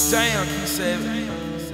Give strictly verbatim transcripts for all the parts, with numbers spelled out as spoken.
Damn, Q seven.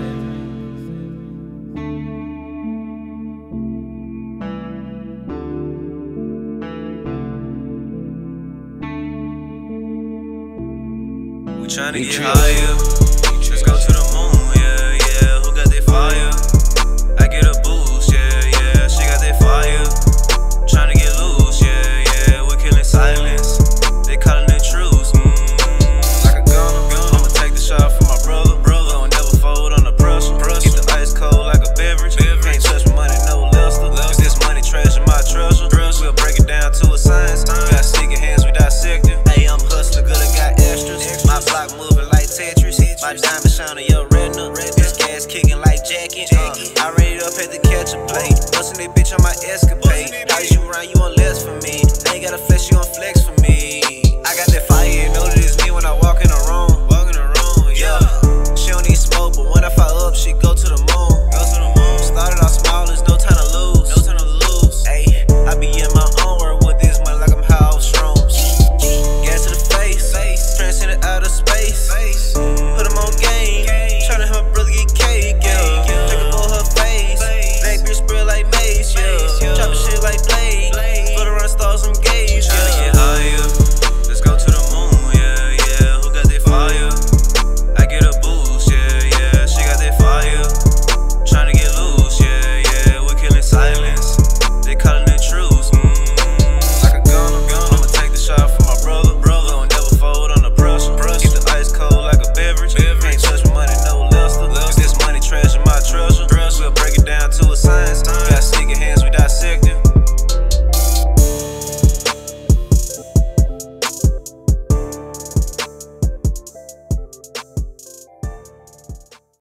We tryna get higher. Let's go to the moon, yeah, yeah. Who got that fire? I get a boost, yeah, yeah. She got that fire. Tryna get loose, yeah, yeah. We're killing silence. They calling it truce, mm, like a gunner. I'ma take the shot from my brother. Brother don't never fold on the pressure. Keep the ice cold like a beverage. Can't touch my money, no luster. If this money trash in my treasure, we'll break it down to a science. Got sticky hands, we dissect it. Hey, I'm hustler, good, I got extras. My block moving like Tetris. My diamond shining your retina. This gas kicking like jacket. Uh, I ready up at the catch a plate. Bustin' that bitch on my escapade. How you run, you on